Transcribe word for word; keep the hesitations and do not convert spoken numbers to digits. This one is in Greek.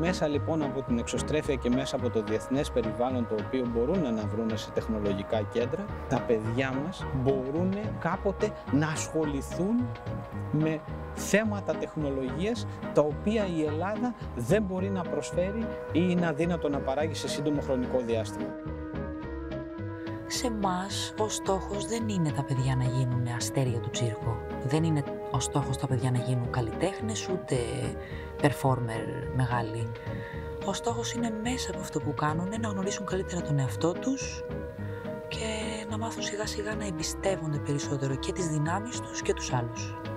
μέσα λοιπόν από την εξωστρέφεια και μέσα από το διεθνές περιβάλλον το οποίο μπορούν να βρουν σε τεχνολογικά κέντρα, τα παιδιά μας μπορούν κάποτε να ασχοληθούν με θέματα τεχνολογίας τα οποία η Ελλάδα δεν μπορεί να προσφέρει ή είναι αδύνατο να παράγει σε σύντομο χρονικό διάστημα. Σε εμάς ο στόχος δεν είναι τα παιδιά να γίνουν αστέρια του τσίρκου. Δεν είναι ο στόχος τα παιδιά να γίνουν καλλιτέχνες, ούτε performer μεγάλοι. Ο στόχος είναι μέσα από αυτό που κάνουν να γνωρίσουν καλύτερα τον εαυτό τους και να μάθουν σιγά σιγά να εμπιστεύονται περισσότερο και τις δυνάμεις τους και τους άλλους.